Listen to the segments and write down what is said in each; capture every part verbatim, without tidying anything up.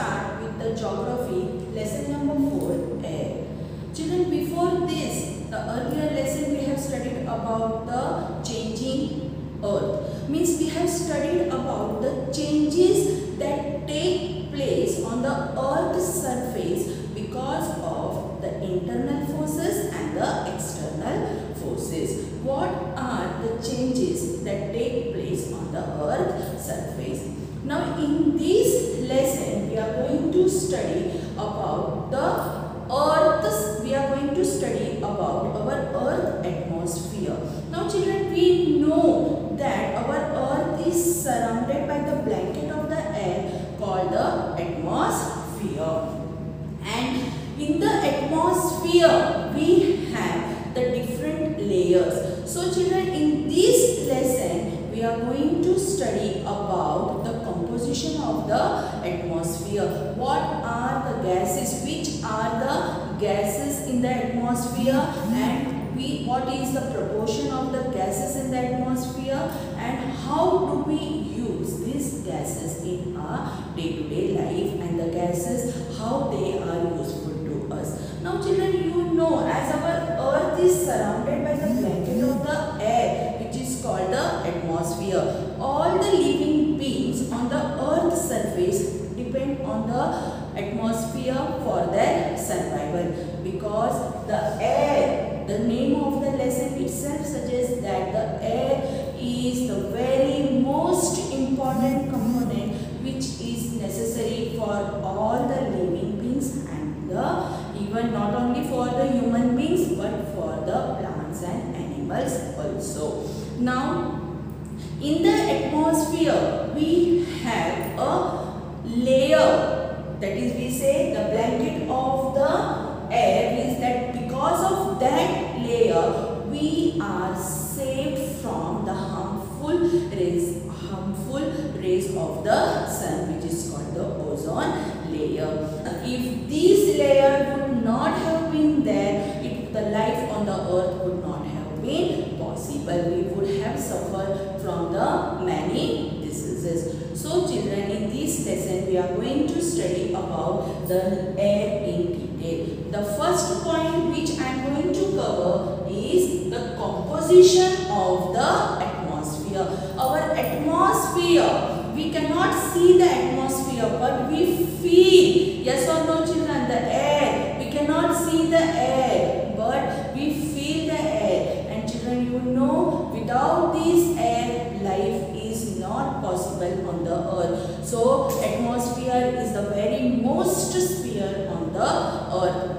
start with the geography lesson number four, air. Children, before this, the earlier lesson we have studied about the changing earth. Means we have studied about the changes that take place on the earth's surface because of the internal forces and the external forces. What are the changes that take place on the earth's surface? Now in this lesson we are going to study about the earth's, we are going to study about our earth atmosphere. Now children, we know that our earth is surrounded by the blanket of the air called the atmosphere. And in the atmosphere we have the different layers. So children, in this lesson we are going to study about the composition of the atmosphere. What are the gases? Which are the gases in the atmosphere, and we what is the proportion of the gases in the atmosphere, and how do we use these gases in our day-to-day life, and the gases how they are useful to us. Now children, you know, as our earth is surrounded by the blanket of the air which is called the atmosphere, all the living beings on the earth's surface depend on the atmosphere for their survival, because the air, the name of the lesson itself suggests that the air is the very most important component which is necessary for all the living beings, and the even not only for the human beings but for the plants and animals also. Now in the atmosphere we have a layer, that is we say the blanket of the air, means that because of that layer we are saved from the harmful rays, harmful rays of the sun, which is called the ozone layer. If this layer would not have been there, it, the life on the earth would not have been possible. We would have suffered from the many diseases. So children, in this lesson we are going to study about the air in detail. The first point which I am going to cover is the composition of the atmosphere. Our atmosphere, we cannot see the atmosphere but we feel, yes or no children, the air. We cannot see the air but we feel the air, and children, you know, without this air life is not possible on the earth. So atmosphere is the very most sphere on the earth.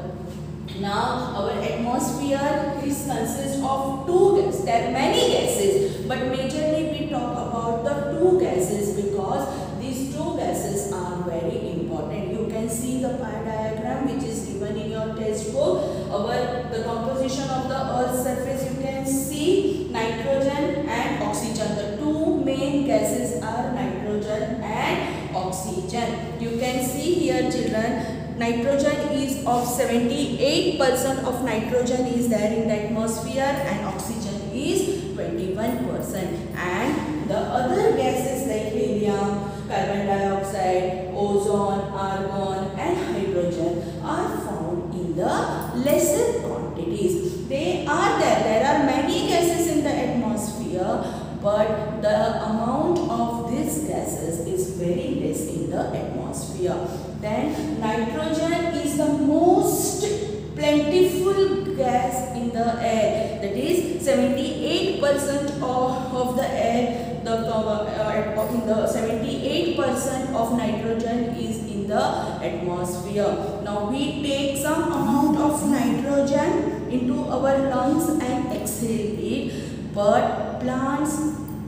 Now our atmosphere is consists of two gases. There are many gases, but majorly we talk about the two gases because these two gases are very important. You can see the pie diagram which is given in your textbook. Our the composition of the earth's surface, you can see nitrogen and oxygen. The two main gases are nitrogen and oxygen. You can see here children, nitrogen is of seventy-eight percent of nitrogen is there in the atmosphere and oxygen is twenty-one percent, and the other gases like helium, carbon dioxide, ozone, argon and hydrogen are found in the lesser quantities. They are there. There are many gases in the atmosphere, but the amount of these gases is very less in the atmosphere. Then nitrogen is the most plentiful gas in the air, that is seventy-eight percent of, of the air, the uh, in the seventy-eight percent of nitrogen is in the atmosphere. Now we take some amount of nitrogen into our lungs and exhale it, but plants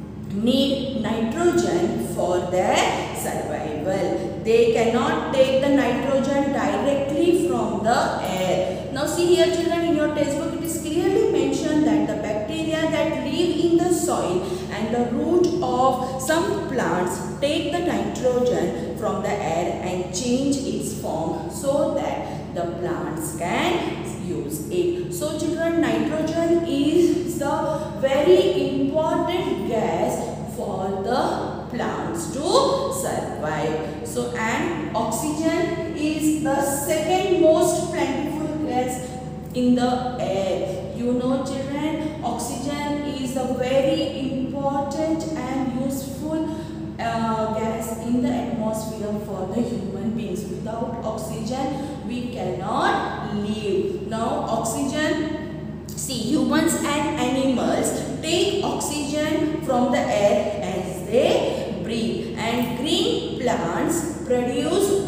need nitrogen for their survival. They cannot take the nitrogen directly from the air. Now see here children, in your textbook it is clearly mentioned that the bacteria that live in the soil and the root of some plants take the nitrogen from the air and change its form so that the plants can use it. So children, nitrogen is the very important gas for the plants to survive. So and oxygen is the second most plentiful gas in the air. You know children, oxygen is a very important and useful uh, gas in the atmosphere for the human beings. Without oxygen we cannot live. Now oxygen, see, humans and animals take oxygen from the air as they breathe, and green plants produce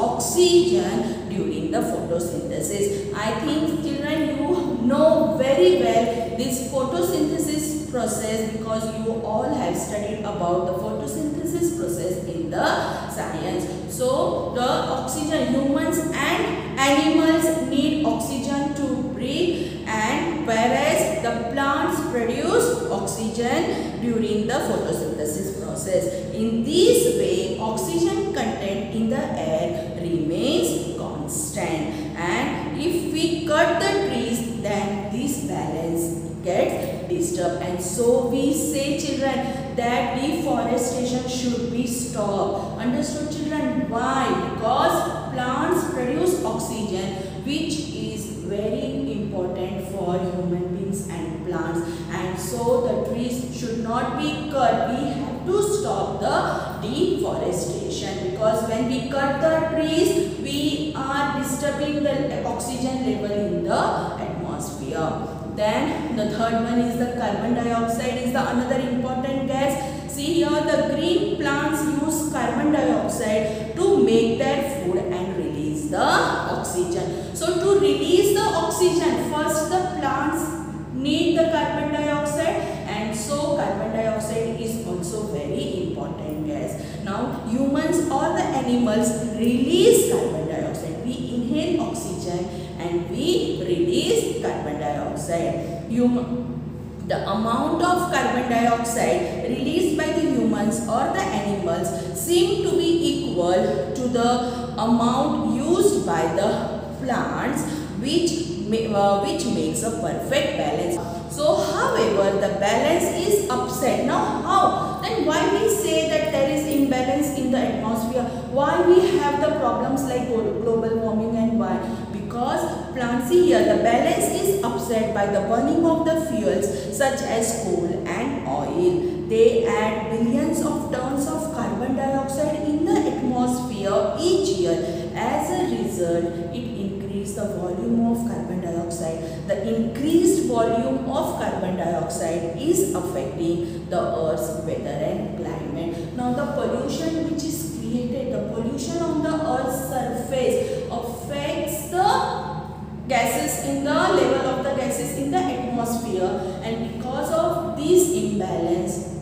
oxygen during the photosynthesis. I think children you know very well this photosynthesis process because you all have studied about the photosynthesis process in the science. So the oxygen, humans and animals need oxygen to breathe, and whereas the plants produce oxygen during the photosynthesis process. In this way oxygen content in the air remains constant, and if we cut the trees then this balance gets disturbed, and so we say children that deforestation should be stopped. Understood children? Why? Because plants produce oxygen which is very important for human beings and plants, and so the trees should not be cut. We have to stop the deforestation, because when we cut the trees we are disturbing the oxygen level in the atmosphere. Then the third one is the carbon dioxide is the another important gas. See here, the green plants use carbon dioxide to make their food and release the oxygen. So to release the oxygen, first the plants need the carbon dioxide, and so carbon dioxide is also very important gas. Now humans or the animals release carbon dioxide. We inhale oxygen and we release carbon dioxide. Human, the amount of carbon dioxide released by the humans or the animals seem to be equal to the amount used by the plants, which uh, which makes a perfect balance. So however the balance is upset. Now how? Then why we say that there is imbalance in the atmosphere? Why we have the problems like global warming, and why? Because plants, see here, the balance is upset by the burning of the fuels such as coal and oil. They add billions of tons of carbon dioxide in the atmosphere each year. As a result, it increases the volume of carbon dioxide. The increased volume of carbon dioxide is affecting the Earth's weather and climate. Now the pollution which is created, the pollution on the Earth's surface affects the gases in the level of the gases in the atmosphere, and because of this imbalance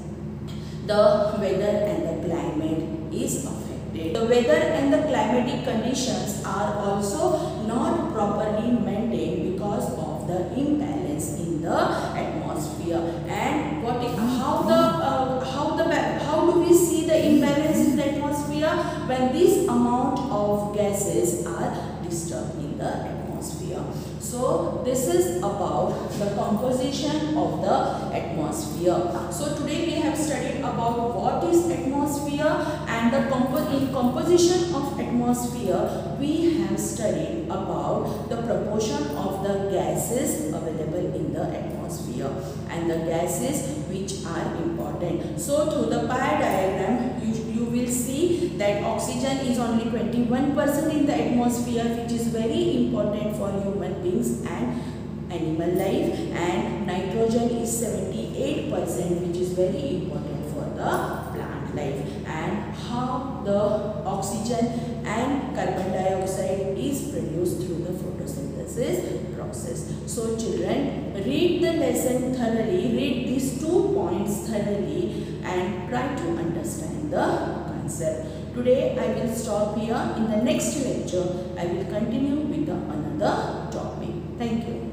the weather and the climate is affected. The weather and the climatic conditions are also not properly maintained because of the imbalance in the atmosphere. And what is, how the uh, how the how do we see the imbalance in the atmosphere? When this amount of gases are disturbed in the atmosphere. So this is about the composition of the atmosphere. So today we have studied about what is atmosphere, and the compo in composition of atmosphere we have studied about the proportion of the gases available in the atmosphere and the gases which are important. So through the pie diagram you, you will see that oxygen is only twenty-one percent in the atmosphere, which is very important for human beings and animal life, and nitrogen is seventy-eight percent, which is very important for the plant life, and how the oxygen and carbon dioxide is produced through the photosynthesis process. So children, read the lesson thoroughly, read these two points thoroughly and try to understand the concept. Today I will stop here. In the next lecture I will continue with the another topic. Thank you.